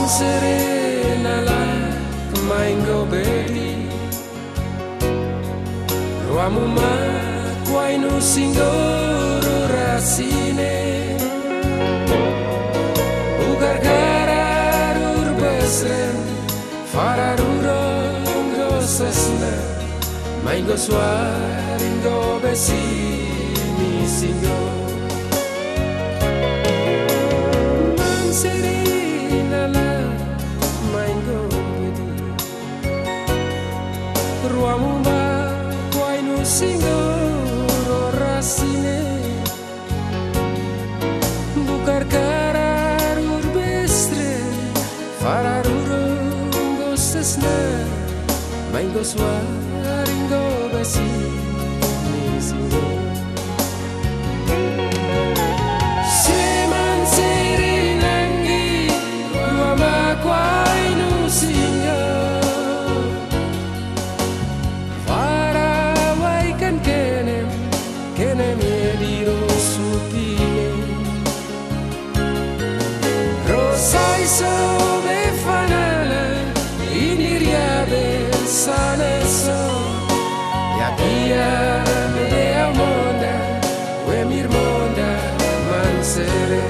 Manseren ala maingo bedi ruamu ma kwainu singoro rasine ugar gararur besren fararuro sesna maingo swaringo besini singo ruamu ba kwainu singoro rasine bukar kararur bestre fararuro gosesna maingo swaringo basini singo seman sirinangi ruama kwainu singo kenem ediro supine rosai so be fanala iniria be saneso ya kia me amonda we mirmonda Manseren.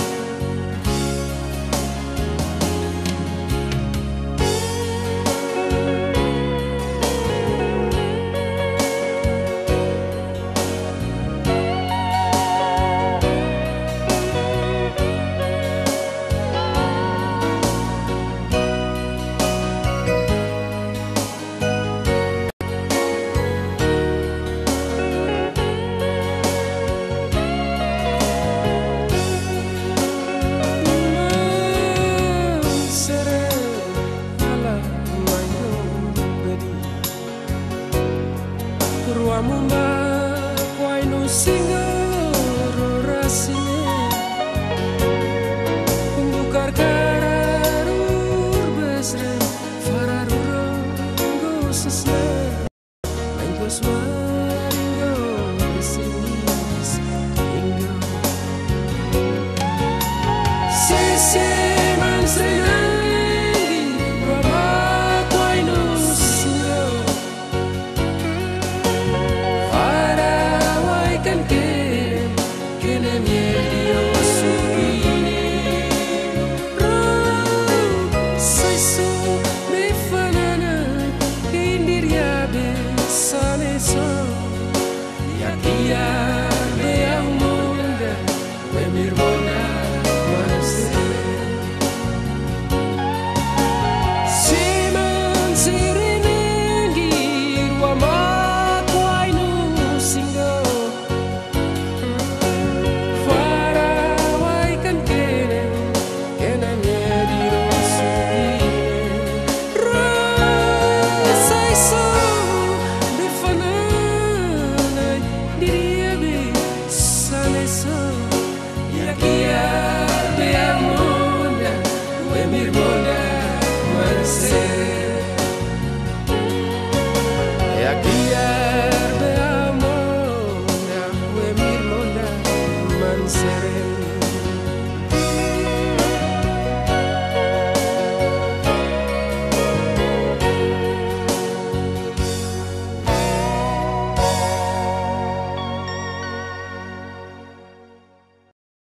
Ruamu ba kwainu singoro rasine bukar kararur besren fararuro gosesna maingo swaringo besinis ingo sese Manseren